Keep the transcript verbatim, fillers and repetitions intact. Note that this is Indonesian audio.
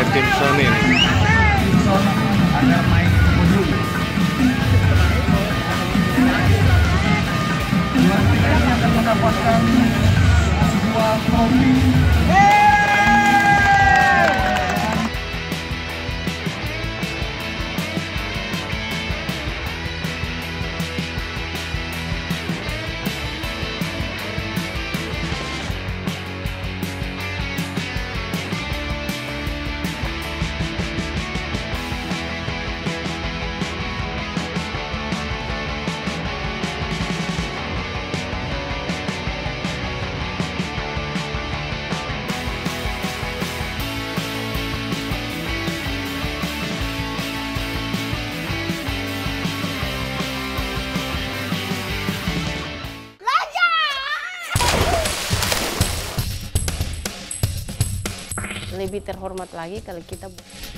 tim Sony nih. Ada main modul. Juara tiga ini akan mendapatkan sebuah trofi. Lebih terhormat lagi kalau kita